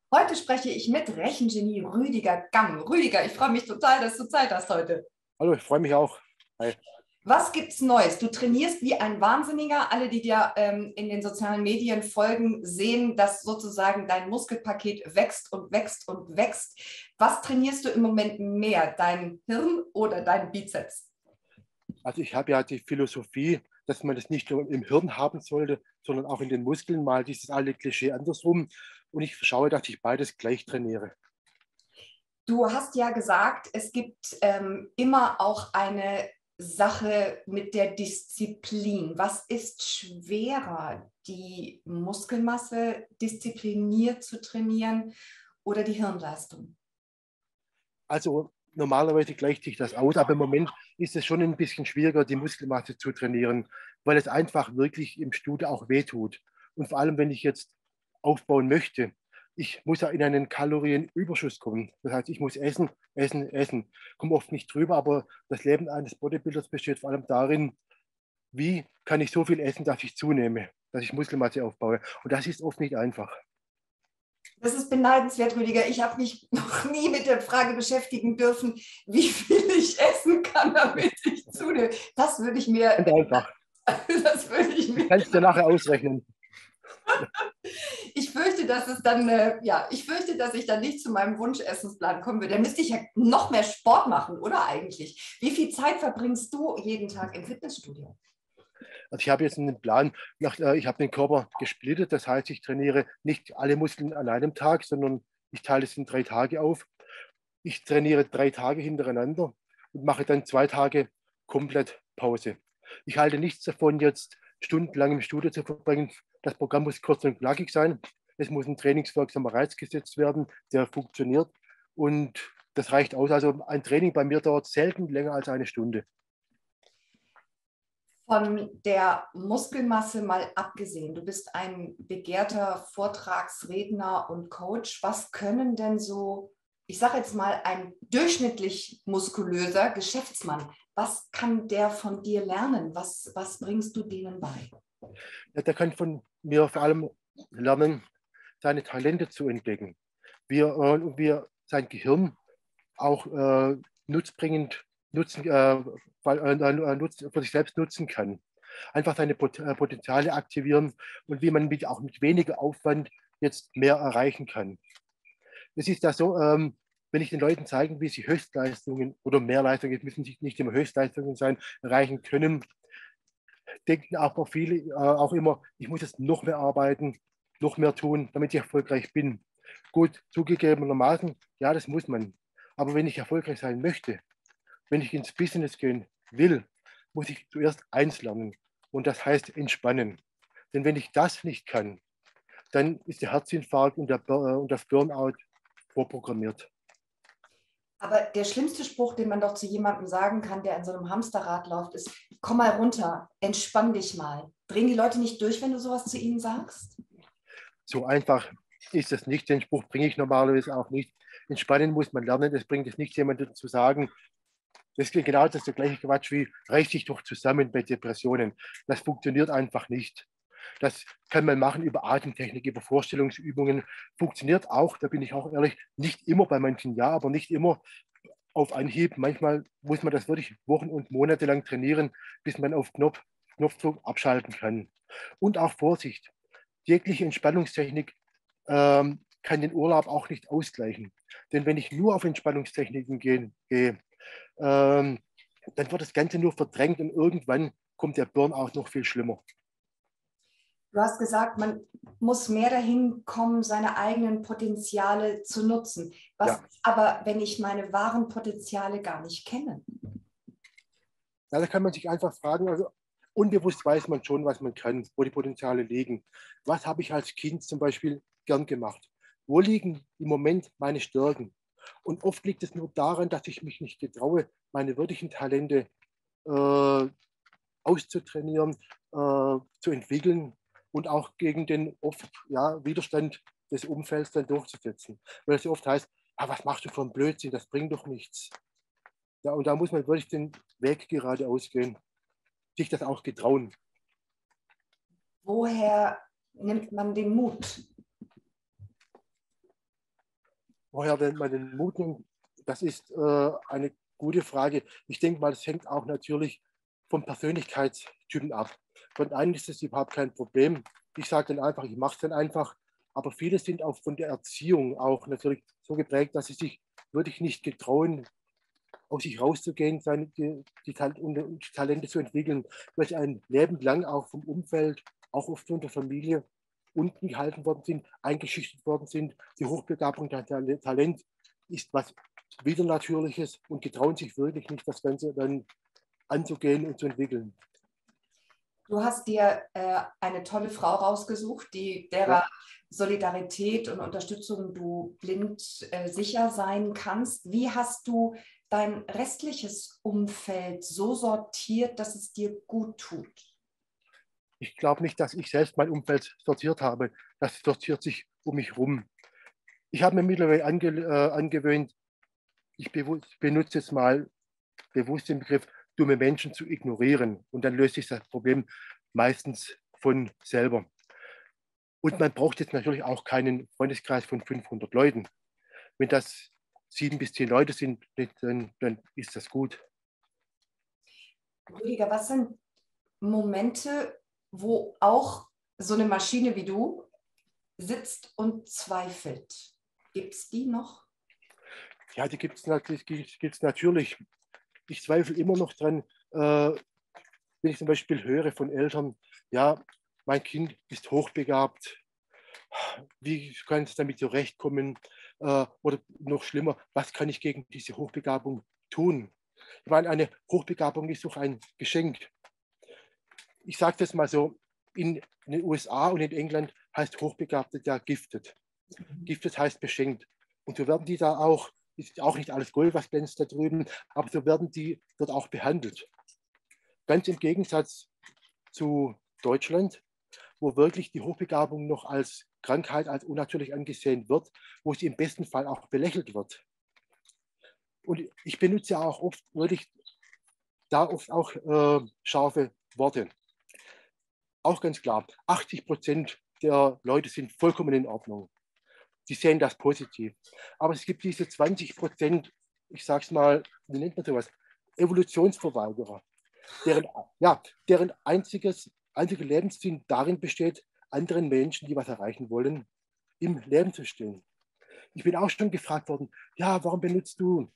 Heute spreche ich mit Rechengenie Rüdiger Gamm. Rüdiger, ich freue mich total, dass du Zeit hast heute. Hallo, ich freue mich auch. Hi. Was gibt's Neues? Du trainierst wie ein Wahnsinniger. Alle, die dir in den sozialen Medien folgen, sehen, dass sozusagen dein Muskelpaket wächst und wächst und wächst. Was trainierst du im Moment mehr, dein Hirn oder dein Bizeps? Also ich habe ja die Philosophie, dass man das nicht nur im Hirn haben sollte, sondern auch in den Muskeln, mal dieses alte Klischee andersrum. Und ich schaue, dass ich beides gleich trainiere. Du hast ja gesagt, es gibt immer auch eine Sache mit der Disziplin. Was ist schwerer, die Muskelmasse diszipliniert zu trainieren oder die Hirnleistung? Also normalerweise gleicht sich das aus, aber im Moment ist es schon ein bisschen schwieriger, die Muskelmasse zu trainieren, weil es einfach wirklich im Studio auch wehtut. Und vor allem, wenn ich jetzt aufbauen möchte, ich muss ja in einen Kalorienüberschuss kommen. Das heißt, ich muss essen, essen, essen. Komme oft nicht drüber, aber das Leben eines Bodybuilders besteht vor allem darin, wie kann ich so viel essen, dass ich zunehme, dass ich Muskelmasse aufbaue. Und das ist oft nicht einfach. Das ist beneidenswert, Rüdiger. Ich habe mich noch nie mit der Frage beschäftigen dürfen, wie viel ich essen kann, damit ich zunehme. Ganz einfach. Das würde ich Ich mir kann es dir nachher ausrechnen. Ich fürchte, dass es dann, ich fürchte, dass ich dann nicht zu meinem Wunschessensplan kommen würde. Da müsste ich ja noch mehr Sport machen, oder eigentlich? Wie viel Zeit verbringst du jeden Tag im Fitnessstudio? Also ich habe jetzt einen Plan, ich habe den Körper gesplittet, das heißt, ich trainiere nicht alle Muskeln an einem Tag, sondern ich teile es in 3 Tage auf. Ich trainiere 3 Tage hintereinander und mache dann 2 Tage komplett Pause. Ich halte nichts davon, jetzt stundenlang im Studio zu verbringen. Das Programm muss kurz und knackig sein. Es muss ein trainingswirksamer Reiz gesetzt werden, der funktioniert. Und das reicht aus. Also ein Training bei mir dauert selten länger als eine Stunde. Von der Muskelmasse mal abgesehen, du bist ein begehrter Vortragsredner und Coach. Was können denn so, ich sage jetzt mal, ein durchschnittlich muskulöser Geschäftsmann, was kann der von dir lernen? Was bringst du denen bei? Ja, der kann von mir vor allem lernen, seine Talente zu entdecken, wie er sein Gehirn auch nutzbringend für sich selbst nutzen kann. Einfach seine Potenziale aktivieren und wie man auch mit weniger Aufwand jetzt mehr erreichen kann. Es ist ja so, wenn ich den Leuten zeigen, wie sie Höchstleistungen oder Mehrleistungen, es müssen nicht immer Höchstleistungen sein, erreichen können, denken aber viele auch immer, ich muss jetzt noch mehr arbeiten, noch mehr tun, damit ich erfolgreich bin. Gut, zugegebenermaßen, ja, das muss man. Aber wenn ich erfolgreich sein möchte, wenn ich ins Business gehen will, muss ich zuerst eins lernen. Und das heißt entspannen. Denn wenn ich das nicht kann, dann ist der Herzinfarkt und das Burnout vorprogrammiert. Aber der schlimmste Spruch, den man doch zu jemandem sagen kann, der in so einem Hamsterrad läuft, ist: Komm mal runter, entspann dich mal. Drehen die Leute nicht durch, wenn du sowas zu ihnen sagst? So einfach ist es nicht. Den Spruch bringe ich normalerweise auch nicht. Entspannen muss man lernen. Es bringt es nicht, jemandem zu sagen, das ist genau das, der gleiche Quatsch wie reiß dich doch zusammen bei Depressionen. Das funktioniert einfach nicht. Das kann man machen über Atemtechnik, über Vorstellungsübungen. Funktioniert auch, da bin ich auch ehrlich, nicht immer bei manchen ja, aber nicht immer auf Anhieb. Manchmal muss man das wirklich Wochen und Monate lang trainieren, bis man auf Knopfdruck abschalten kann. Und auch Vorsicht. Jegliche Entspannungstechnik kann den Urlaub auch nicht ausgleichen. Denn wenn ich nur auf Entspannungstechniken gehe, ähm, dann wird das Ganze nur verdrängt und irgendwann kommt der Burnout noch viel schlimmer. Du hast gesagt, man muss mehr dahin kommen, seine eigenen Potenziale zu nutzen. Was Ja, aber, wenn ich meine wahren Potenziale gar nicht kenne? ja, da kann man sich einfach fragen, also unbewusst weiß man schon, was man kann, wo die Potenziale liegen. Was habe ich als Kind zum Beispiel gern gemacht? Wo liegen im Moment meine Stärken? Und oft liegt es nur daran, dass ich mich nicht getraue, meine wirklichen Talente äh, auszutrainieren, zu entwickeln und auch gegen den oft Widerstand des Umfelds dann durchzusetzen. Weil es ja oft heißt, ah, was machst du für einen Blödsinn, das bringt doch nichts. Ja, und da muss man wirklich den Weg geradeaus gehen, sich das auch getrauen. Woher nimmt man den Mut? woher denn man den Mut nimmt, das ist eine gute Frage. Ich denke mal, das hängt auch natürlich vom Persönlichkeitstypen ab. Von einem ist es überhaupt kein Problem. Ich sage dann einfach, ich mache es dann einfach. Aber viele sind auch von der Erziehung auch natürlich so geprägt, dass sie sich wirklich nicht getrauen, aus sich rauszugehen, die Talente zu entwickeln, weil sie ein Leben lang auch vom Umfeld, auch oft von der Familie unten gehalten worden sind, eingeschüchtert worden sind. Die Hochbegabung, der Talent ist was Widernatürliches und getrauen sich wirklich nicht, das Ganze dann anzugehen und zu entwickeln. Du hast dir eine tolle Frau rausgesucht, derer Solidarität und Unterstützung du blind sicher sein kannst. Wie hast du dein restliches Umfeld so sortiert, dass es dir gut tut? Ich glaube nicht, dass ich selbst mein Umfeld sortiert habe. Das sortiert sich um mich herum. Ich habe mir mittlerweile angewöhnt, ich benutze jetzt mal bewusst den Begriff, dumme Menschen zu ignorieren. Und dann löst sich das Problem meistens von selber. Und man braucht jetzt natürlich auch keinen Freundeskreis von 500 Leuten. Wenn das 7 bis 10 Leute sind, dann ist das gut. Rüdiger, was sind Momente, wo auch so eine Maschine wie du sitzt und zweifelt? Gibt es die noch? Ja, die gibt es natürlich. Ich zweifle immer noch dran, wenn ich zum Beispiel höre von Eltern, ja, mein Kind ist hochbegabt, wie kann es damit zurechtkommen? Oder noch schlimmer, was kann ich gegen diese Hochbegabung tun? Ich meine, eine Hochbegabung ist doch ein Geschenk. Ich sage das mal so, in den USA und in England heißt Hochbegabte ja gifted. Gifted heißt beschenkt. Und so werden die da auch, ist auch nicht alles Gold, was glänzt da drüben, aber so werden die dort auch behandelt. Ganz im Gegensatz zu Deutschland, wo wirklich die Hochbegabung noch als Krankheit, als unnatürlich angesehen wird, wo sie im besten Fall auch belächelt wird. Und ich benutze ja auch oft wirklich da oft auch scharfe Worte. Auch ganz klar, 80% der Leute sind vollkommen in Ordnung. Sie sehen das positiv. Aber es gibt diese 20%, ich sage es mal, wie nennt man sowas, Evolutionsverweigerer, deren einziger Lebenssinn darin besteht, anderen Menschen, die was erreichen wollen, im Leben zu stehen. Ich bin auch schon gefragt worden, ja, warum benutzt du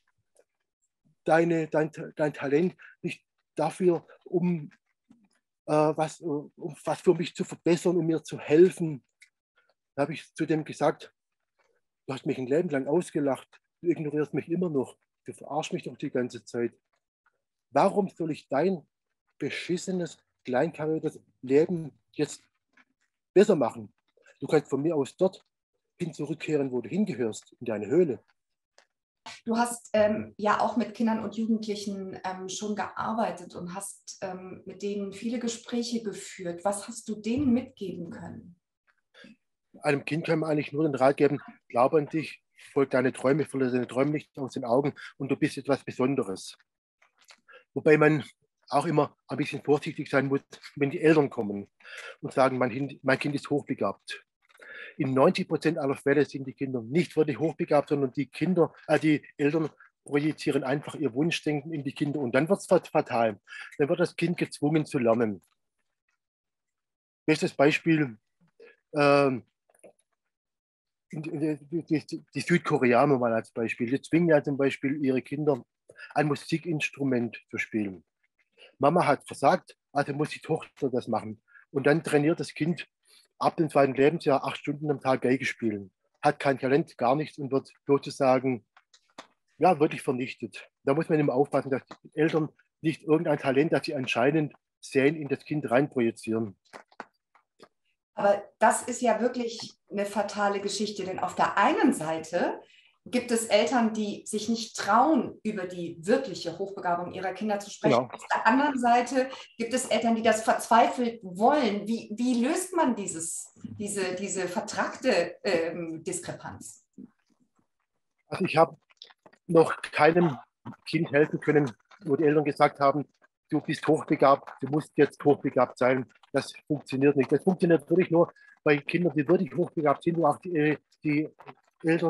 dein Talent nicht dafür, um was für mich zu verbessern, um mir zu helfen? Da habe ich zu dem gesagt, du hast mich ein Leben lang ausgelacht, du ignorierst mich immer noch, du verarschst mich doch die ganze Zeit. Warum soll ich dein beschissenes, kleinkariertes Leben jetzt besser machen? Du kannst von mir aus dort hin zurückkehren, wo du hingehörst, in deine Höhle. Du hast ja auch mit Kindern und Jugendlichen schon gearbeitet und hast mit denen viele Gespräche geführt. Was hast du denen mitgeben können? Einem Kind kann man eigentlich nur den Rat geben, glaube an dich, folg deine Träume, verliere deine Träume nicht aus den Augen und du bist etwas Besonderes. Wobei man auch immer ein bisschen vorsichtig sein muss, wenn die Eltern kommen und sagen, mein Kind ist hochbegabt. In 90% aller Fälle sind die Kinder nicht wirklich hochbegabt, sondern die Eltern projizieren einfach ihr Wunschdenken in die Kinder und dann wird es fatal. Dann wird das Kind gezwungen zu lernen. Bestes Beispiel, die Südkoreaner mal als Beispiel. Die zwingen ja zum Beispiel ihre Kinder, ein Musikinstrument zu spielen. Mama hat versagt, also muss die Tochter das machen. Und dann trainiert das Kind ab dem 2. Lebensjahr 8 Stunden am Tag Geige spielen. Hat kein Talent, gar nichts und wird sozusagen ja, wirklich vernichtet. Da muss man immer aufpassen, dass die Eltern nicht irgendein Talent, das sie anscheinend sehen, in das Kind reinprojizieren. Aber das ist ja wirklich eine fatale Geschichte, denn auf der einen Seite gibt es Eltern, die sich nicht trauen, über die wirkliche Hochbegabung ihrer Kinder zu sprechen. Genau. Auf der anderen Seite gibt es Eltern, die das verzweifelt wollen. Wie löst man diese vertrackte Diskrepanz? Also ich habe noch keinem Kind helfen können, wo die Eltern gesagt haben, du bist hochbegabt, du musst jetzt hochbegabt sein. Das funktioniert nicht. Das funktioniert wirklich nur bei Kindern, die wirklich hochbegabt sind, wo auch die Eltern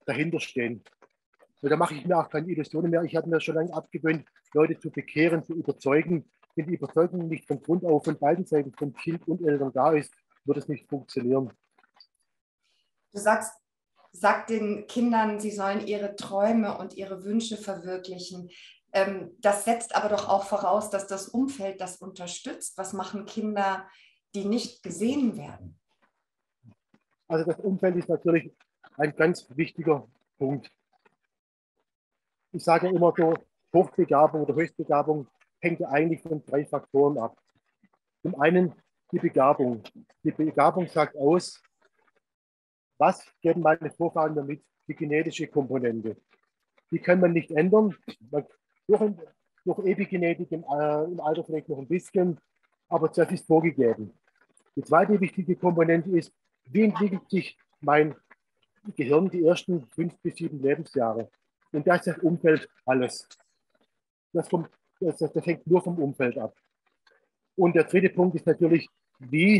dahinter stehen. Und da mache ich mir auch keine Illusionen mehr. Ich habe mir schon lange abgewöhnt, Leute zu bekehren, zu überzeugen. Wenn die Überzeugung nicht von Grund auf von beiden Seiten, von Kind und Eltern da ist, wird es nicht funktionieren. Du sagst, sag den Kindern, sie sollen ihre Träume und ihre Wünsche verwirklichen. Das setzt aber doch auch voraus, dass das Umfeld das unterstützt. Was machen Kinder, die nicht gesehen werden? Also das Umfeld ist natürlich ein ganz wichtiger Punkt. Ich sage immer so, Hochbegabung oder Höchstbegabung hängt ja eigentlich von 3 Faktoren ab. Zum einen die Begabung. Die Begabung sagt aus, was geben meine Vorfahren damit, die genetische Komponente. Die kann man nicht ändern. Durch Epigenetik im Alter vielleicht noch ein bisschen, aber das ist vorgegeben. Die zweite wichtige Komponente ist, wie entwickelt sich mein Gehirn die ersten 5 bis 7 Lebensjahre. Und da ist das Umfeld alles. Das hängt nur vom Umfeld ab. Und der dritte Punkt ist natürlich, wie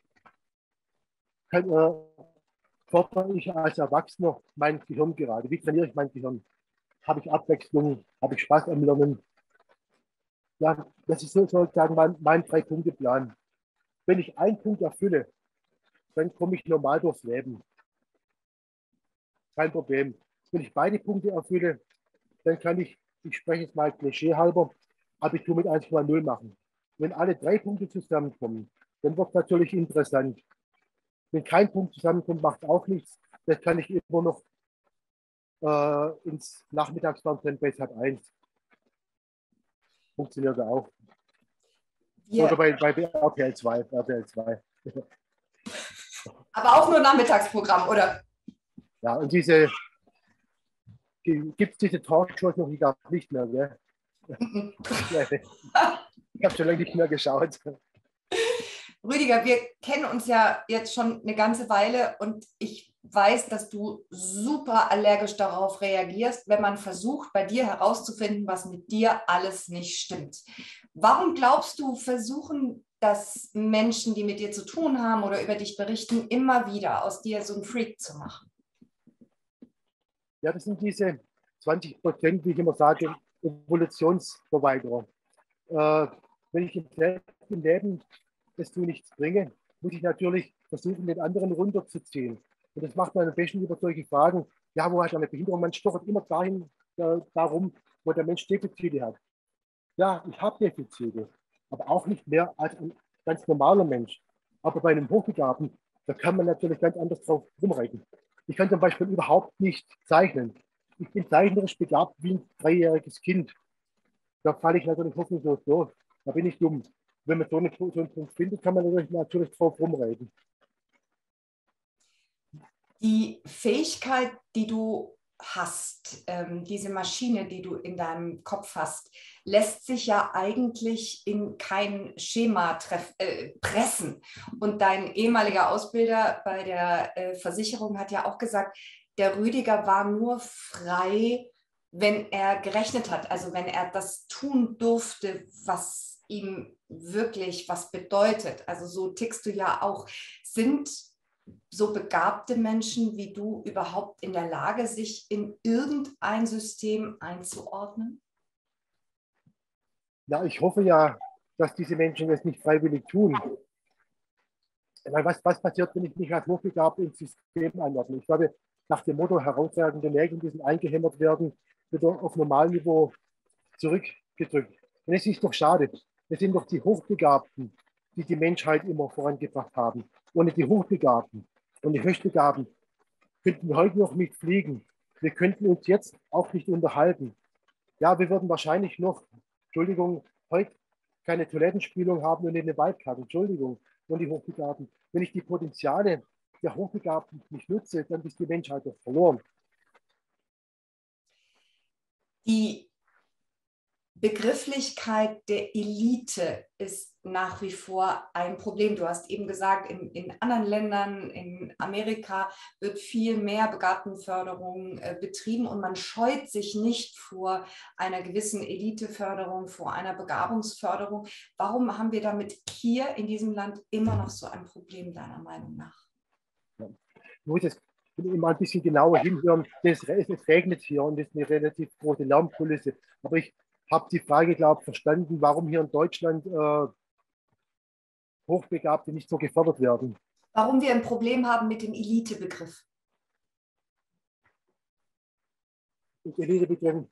fordere ich als Erwachsener mein Gehirn gerade? Wie trainiere ich mein Gehirn? Habe ich Abwechslung? Habe ich Spaß am Lernen? Ja, das ist sozusagen mein 3-Punkte-Plan. Wenn ich einen Punkt erfülle, dann komme ich normal durchs Leben. Kein Problem. Wenn ich beide Punkte erfülle, dann kann ich spreche jetzt mal klischeehalber, Abitur mit 1,0 machen. Wenn alle 3 Punkte zusammenkommen, dann wird es natürlich interessant. Wenn kein Punkt zusammenkommt, macht es auch nichts. Das kann ich immer noch ins Nachmittagsfernsehen bei Sat.1. Funktioniert auch. Oder bei RTL 2. RTL 2. Aber auch nur Nachmittagsprogramm, oder? Ja, und gibt es diese Talkshows noch gar nicht mehr, gell? Ich habe schon lange nicht mehr geschaut. Rüdiger, wir kennen uns ja jetzt schon eine ganze Weile und ich weiß, dass du super allergisch darauf reagierst, wenn man versucht, bei dir herauszufinden, was mit dir alles nicht stimmt. Warum glaubst du, versuchen das Menschen, die mit dir zu tun haben oder über dich berichten, immer wieder aus dir so einen Freak zu machen? Ja, das sind diese 20%, wie ich immer sage, Evolutionsverweigerer. Wenn ich im Leben das zu nichts bringe, muss ich natürlich versuchen, den anderen runterzuziehen. Und das macht man am besten über solche Fragen. Ja, wo hat er eine Behinderung? Man stochert immer darum, wo der Mensch Defizite hat. Ja, ich habe Defizite, aber auch nicht mehr als ein ganz normaler Mensch. Aber bei einem Hochbegabten, da kann man natürlich ganz anders drauf rumreiten. Ich kann zum Beispiel überhaupt nicht zeichnen. Ich bin zeichnerisch begabt wie ein 3-jähriges Kind. Da falle ich natürlich hoffnungslos durch. Da bin ich dumm. Wenn man so einen Punkt findet, kann man natürlich drauf rumreiten. Die Fähigkeit, die du hast, diese Maschine, die du in deinem Kopf hast, lässt sich ja eigentlich in kein Schema pressen. Und dein ehemaliger Ausbilder bei der Versicherung hat ja auch gesagt, der Rüdiger war nur frei, wenn er gerechnet hat, also wenn er das tun durfte, was ihm wirklich was bedeutet. Also so tickst du ja auch. Sind so begabte Menschen wie du überhaupt in der Lage, sich in irgendein System einzuordnen? Ja, ich hoffe ja, dass diese Menschen das nicht freiwillig tun. Weil was passiert, wenn ich mich als hochbegabt ins System einordne? Ich werde nach dem Motto herausragende Nägel müssen eingehämmert werden, wieder auf Normalniveau zurückgedrückt. Und es ist doch schade. Es sind doch die Hochbegabten, die die Menschheit immer vorangebracht haben. Ohne die Hochbegabten und die Höchstbegabten könnten wir heute noch nicht fliegen. Wir könnten uns jetzt auch nicht unterhalten. Ja, wir würden wahrscheinlich noch, Entschuldigung, heute keine Toilettenspülung haben und eine Waldkarte. Entschuldigung, und die Hochbegabten. Wenn ich die Potenziale der Hochbegabten nicht nutze, dann ist die Menschheit doch verloren. Die Begrifflichkeit der Elite ist nach wie vor ein Problem. Du hast eben gesagt, in anderen Ländern, in Amerika wird viel mehr Begabtenförderung betrieben und man scheut sich nicht vor einer gewissen Eliteförderung, vor einer Begabungsförderung. Warum haben wir damit hier in diesem Land immer noch so ein Problem, deiner Meinung nach? Ja. Ich muss es wenn wir mal ein bisschen genauer hinhören, es regnet hier und es ist eine relativ große Lärmkulisse. Aber ich habe die Frage, glaube ich, verstanden, warum hier in Deutschland Hochbegabte nicht so gefördert werden. Warum wir ein Problem haben mit dem Elitebegriff? Und Elitebegriff,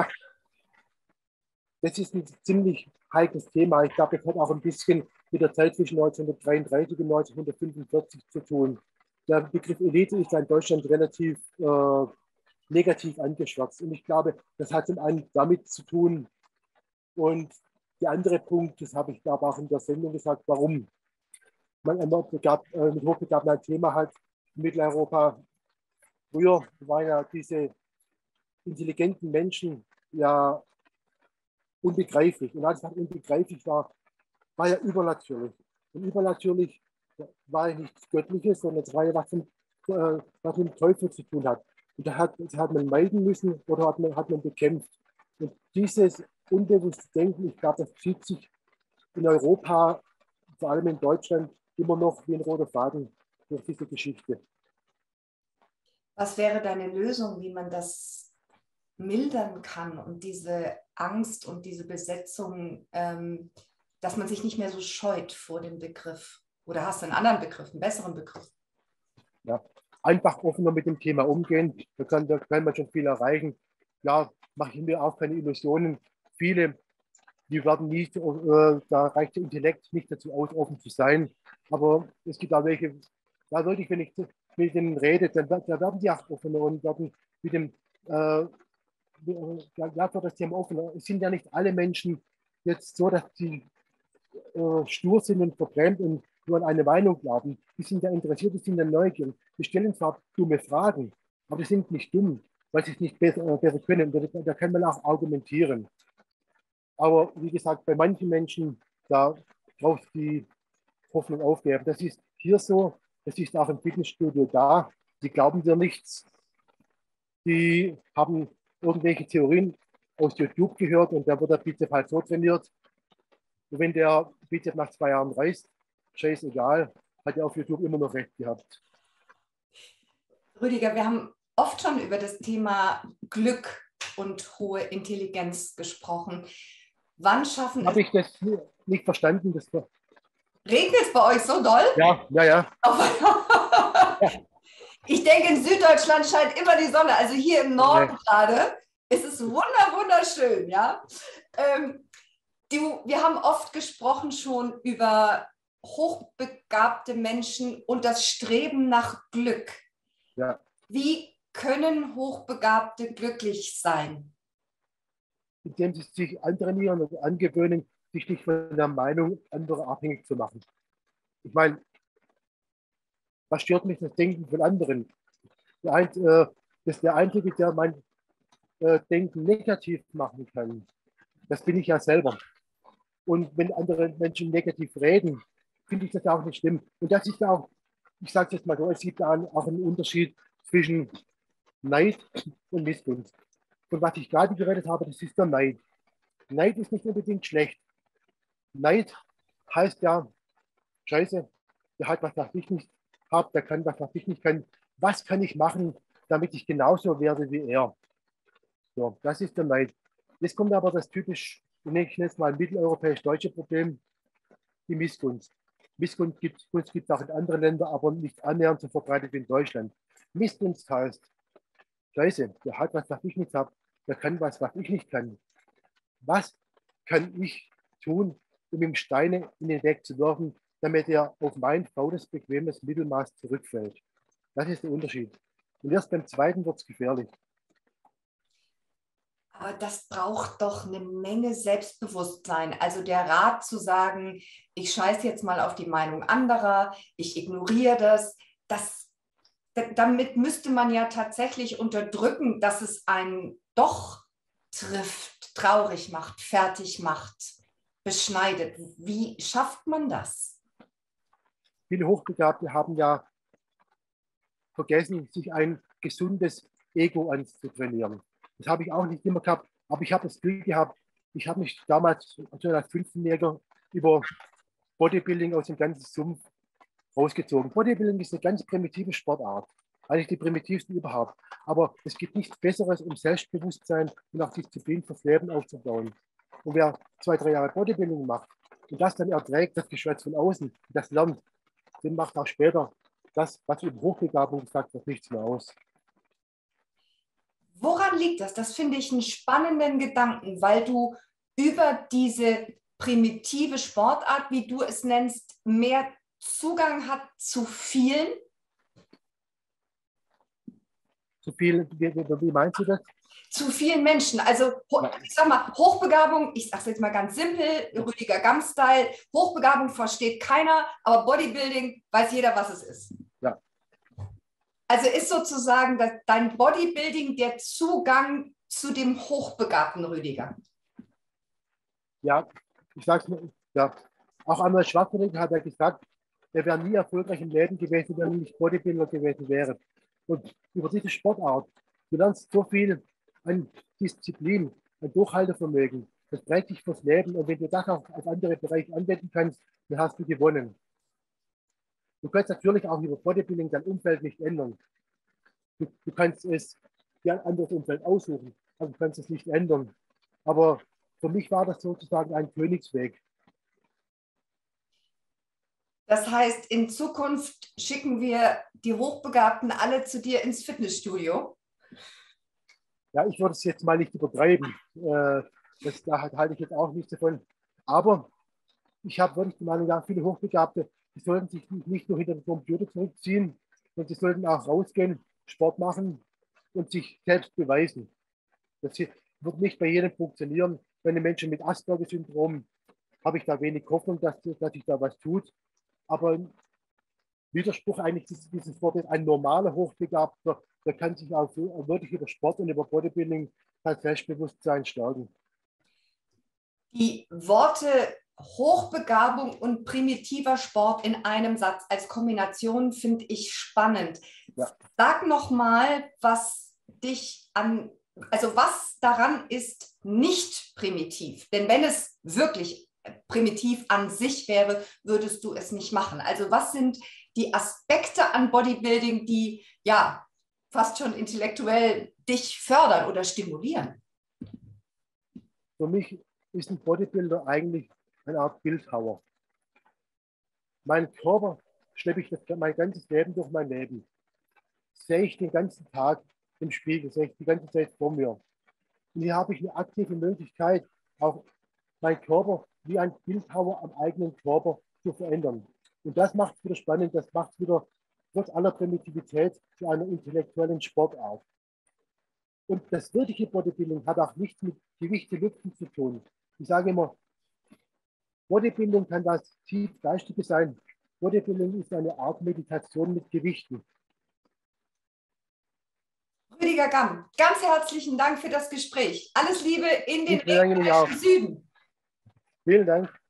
das ist ein ziemlich heikles Thema. Ich glaube, das hat auch ein bisschen mit der Zeit zwischen 1933 und 1945 zu tun. Der Begriff Elite ist in Deutschland relativ negativ angeschwärzt. Und ich glaube, das hat zum einen damit zu tun. Und der andere Punkt, das habe ich glaube auch in der Sendung gesagt, warum man mit Hochbegabten ein Thema hat in Mitteleuropa. Früher waren ja diese intelligenten Menschen ja unbegreiflich. Und als das unbegreiflich war, war ja übernatürlich. Und übernatürlich war ja nichts Göttliches, sondern es war ja was mit dem Teufel zu tun hat. Und das hat man meiden müssen oder hat man bekämpft. Und dieses unbewusste Denken, ich glaube, das zieht sich in Europa, vor allem in Deutschland, immer noch wie ein roter Faden durch diese Geschichte. Was wäre deine Lösung, wie man das mildern kann und diese Angst und diese Besetzung, dass man sich nicht mehr so scheut vor dem Begriff? Oder hast du einen anderen Begriff, einen besseren Begriff? Ja, einfach offener mit dem Thema umgehen, da kann man schon viel erreichen. Ja, mache ich mir auch keine Illusionen. Viele, die werden nicht, da reicht der Intellekt nicht dazu aus, offen zu sein. Aber es gibt auch welche, da wirklich, wenn ich mit denen rede, dann werden die auch offener und werden mit dem, ja, für das Thema offener. Es sind ja nicht alle Menschen jetzt so, dass sie stur sind und verbrennt und nur an eine Meinung glauben. Die sind ja interessiert, die sind ja neugierig. Die stellen zwar dumme Fragen, aber die sind nicht dumm, weil sie es nicht besser können. Da kann man auch argumentieren. Aber wie gesagt, bei manchen Menschen, da braucht die Hoffnung aufgeben. Das ist hier so, das ist auch im Fitnessstudio da. Die glauben dir nichts. Die haben irgendwelche Theorien aus YouTube gehört und da wird der Bizeps halt so trainiert. Und wenn der Bizeps nach 2 Jahren reißt, scheißegal, hat er auf YouTube immer noch recht gehabt. Rüdiger, wir haben oft schon über das Thema Glück und hohe Intelligenz gesprochen. Wann schaffen es... Habe ich das nicht verstanden? Regnet es bei euch so doll? Ja, ja, ja. Ich denke, in Süddeutschland scheint immer die Sonne. Also hier im Norden gerade ist es wunderschön. Ja? Wir haben oft gesprochen schon über hochbegabte Menschen und das Streben nach Glück. Ja. Wie können Hochbegabte glücklich sein? Indem sie sich antrainieren und angewöhnen, sich nicht von der Meinung anderer abhängig zu machen. Ich meine, was stört mich das Denken von anderen? Das ist der Einzige, der mein Denken negativ machen kann. Das bin ich ja selber. Und wenn andere Menschen negativ reden, finde ich das auch nicht schlimm. Und das ist auch, ich sage es jetzt mal so, es gibt auch einen Unterschied zwischen Neid und Missgunst. Und was ich gerade geredet habe, das ist der Neid. Neid ist nicht unbedingt schlecht. Neid heißt ja, Scheiße, der hat was, was ich nicht habe, der kann was, was ich nicht kann. Was kann ich machen, damit ich genauso werde wie er? So, das ist der Neid. Jetzt kommt aber das typisch, ich nenne es mal mitteleuropäisch-deutsche Problem, die Missgunst. Missgunst gibt es auch in anderen Ländern, aber nicht annähernd so verbreitet wie in Deutschland. Missgunst heißt, Scheiße, der hat was, was ich nicht habe, der kann was, was ich nicht kann. Was kann ich tun, um ihm Steine in den Weg zu werfen, damit er auf mein faules, bequemes Mittelmaß zurückfällt? Das ist der Unterschied. Und erst beim zweiten wird es gefährlich. Aber das braucht doch eine Menge Selbstbewusstsein. Also der Rat zu sagen, ich scheiße jetzt mal auf die Meinung anderer, ich ignoriere das, damit müsste man ja tatsächlich unterdrücken, dass es einen doch trifft, traurig macht, fertig macht, beschneidet. Wie schafft man das? Viele Hochbegabte haben ja vergessen, sich ein gesundes Ego anzutrainieren. Das habe ich auch nicht immer gehabt, aber ich habe das Glück gehabt, ich habe mich damals schon als 15-Jähriger über Bodybuilding aus dem ganzen Sumpf rausgezogen. Bodybuilding ist eine ganz primitive Sportart. Eigentlich die primitivsten überhaupt. Aber es gibt nichts Besseres, um Selbstbewusstsein und auch Disziplin fürs Leben aufzubauen. Und wer 2, 3 Jahre Bodybuilding macht und das dann erträgt, das Geschwätz von außen, das lernt, den macht auch später das, was über Hochbegabung gesagt wird, nichts mehr aus. Woran liegt das? Das finde ich einen spannenden Gedanken, weil du über diese primitive Sportart, wie du es nennst, mehr Zugang hat zu vielen. Zu viel, wie meinst du das? Zu vielen Menschen. Also ich sag mal, Hochbegabung, ich sage es jetzt mal ganz simpel, Rüdiger Gamm-Style, Hochbegabung versteht keiner, aber Bodybuilding weiß jeder, was es ist. Ja. Also ist sozusagen dein Bodybuilding der Zugang zu dem hochbegabten Rüdiger. Ja, ich sag's mir, ja. Auch Arnold Schwarzenegger hat ja gesagt, er wäre nie erfolgreich im Leben gewesen, wenn er nicht Bodybuilder gewesen wäre. Und über diese Sportart, du lernst so viel an Disziplin, an Durchhaltevermögen. Das prägt dich fürs Leben. Und wenn du das auch auf andere Bereiche anwenden kannst, dann hast du gewonnen. Du kannst natürlich auch über Bodybuilding dein Umfeld nicht ändern. Du kannst es dir ein anderes Umfeld aussuchen, aber du kannst es nicht ändern. Aber für mich war das sozusagen ein Königsweg. Das heißt, in Zukunft schicken wir die Hochbegabten alle zu dir ins Fitnessstudio? Ja, ich würde es jetzt mal nicht übertreiben. Da halte ich jetzt auch nichts davon. Aber ich habe wirklich die Meinung, ja, viele Hochbegabte, die sollten sich nicht nur hinter den Computer zurückziehen, sondern die sollten auch rausgehen, Sport machen und sich selbst beweisen. Das wird nicht bei jedem funktionieren. Bei einem Menschen mit Asperger-Syndrom habe ich da wenig Hoffnung, dass sich da was tut. Aber Widerspruch eigentlich dieses Wortes, ein normaler Hochbegabter, der kann sich auch wirklich über Sport und über Bodybuilding sein Selbstbewusstsein stärken. Die Worte Hochbegabung und primitiver Sport in einem Satz als Kombination finde ich spannend. Ja. Sag nochmal, was was daran ist nicht primitiv. Denn wenn es wirklich primitiv an sich wäre, würdest du es nicht machen. Also was sind die Aspekte an Bodybuilding, die ja fast schon intellektuell dich fördern oder stimulieren? Für mich ist ein Bodybuilder eigentlich eine Art Bildhauer. Meinen Körper schleppe ich mein ganzes Leben durch mein Leben. Sehe ich den ganzen Tag im Spiegel, sehe ich die ganze Zeit vor mir. Und hier habe ich eine aktive Möglichkeit, auch meinen Körper wie ein Bildhauer am eigenen Körper zu verändern. Und das macht es wieder spannend, das macht es wieder trotz aller Primitivität zu einer intellektuellen Sportart. Und das wirkliche Bodybuilding hat auch nichts mit Gewichte lüften zu tun. Ich sage immer, Bodybuilding kann das tief Geistige sein. Bodybuilding ist eine Art Meditation mit Gewichten. Rüdiger Gamm, ganz herzlichen Dank für das Gespräch. Alles Liebe in den regnerischen Süden. Vielen Dank.